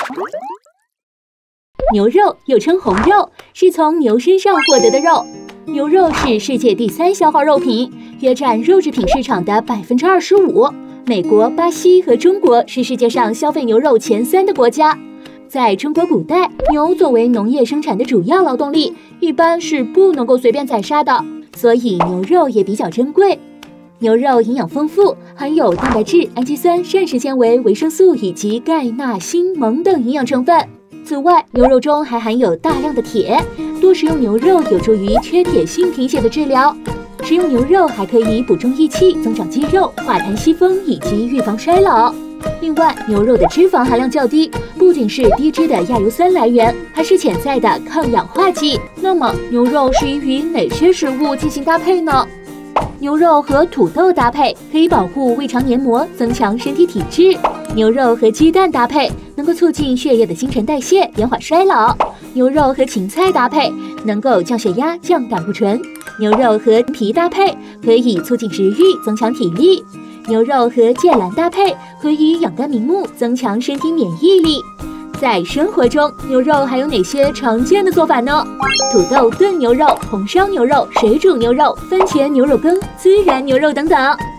牛肉又称红肉，是从牛身上获得的肉。牛肉是世界第3消耗肉品，约占肉制品市场的25%。美国、巴西和中国是世界上消费牛肉前3的国家。在中国古代，牛作为农业生产的主要劳动力，一般是不能够随便宰杀的，所以牛肉也比较珍贵。牛肉营养丰富，含有蛋白质、氨基酸、膳食纤维、维生素以及钙、钠、锌、锰等营养成分。此外，牛肉中还含有大量的铁，多食用牛肉有助于缺铁性贫血的治疗。食用牛肉还可以补中益气、增长肌肉、化痰息风以及预防衰老。另外，牛肉的脂肪含量较低，不仅是低脂的亚油酸来源，还是潜在的抗氧化剂。那么，牛肉适宜与哪些食物进行搭配呢？牛肉和土豆搭配可以保护胃肠黏膜，增强身体体质。牛肉和鸡蛋搭配能够促进血液的新陈代谢，延缓衰老。牛肉和芹菜搭配能够降血压、降胆固醇。牛肉和皮搭配可以促进食欲，增强体力。牛肉和芥蓝搭配可以养肝明目，增强身体免疫力。在生活中，牛肉还有哪些常见的做法呢？土豆炖牛肉、红烧牛肉、水煮牛肉、番茄牛肉羹、孜然牛肉等等。